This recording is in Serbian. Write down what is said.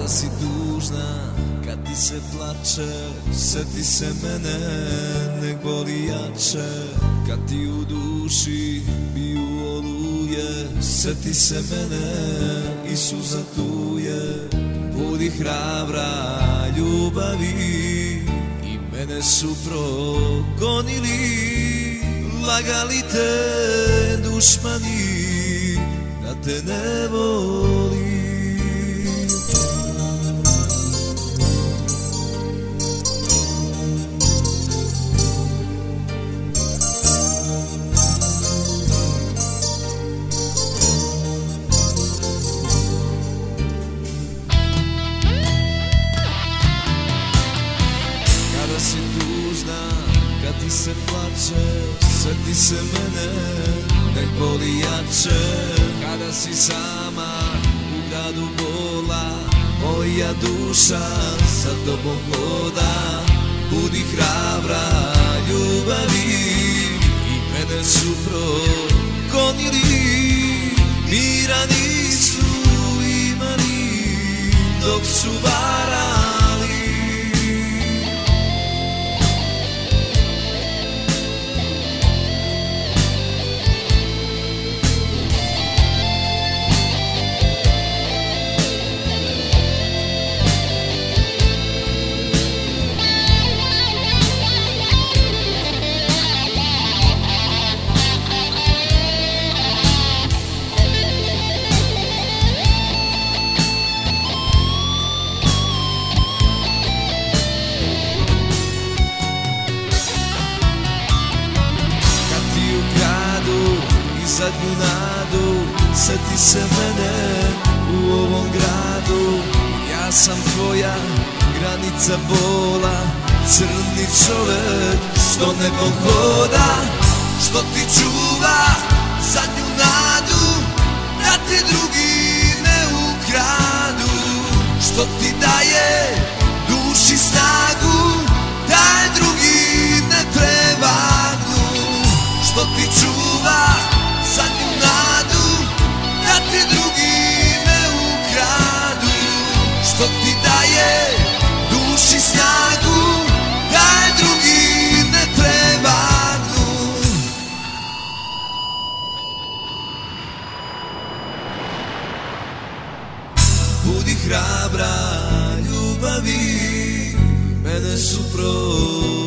Kada si tužna, kad ti se plače, seti se mene, nek boli jače. Kad ti u duši biju oluje, seti se mene i suza tuje. Budi hrabra ljubavi, i mene su progonili, lagali te dušmani, da te ne voli. Kada si tužna, kad ti se plače, seti se mene, nek boli jače. Kada si sama u gradu bola, moja duša za tobom hoda. Budi hrabra ljubavi, i mene su progonili, mira nisu imali dok su varali. Zadnju nadu, seti se mene u ovom gradu. Ja sam tvoja granica bola, crni čovek što nebom hoda, što ti čuva zadnju nadu, da te drugi ne ukradu, što ti daje duši snagu, da je drugi ne prevagnu, što ti čuva zadnju nadu, da te drugi ne ukradu, što ti daje duši snagu, da je drugi ne prevagnu. Budi hrabra ljubavi, mene su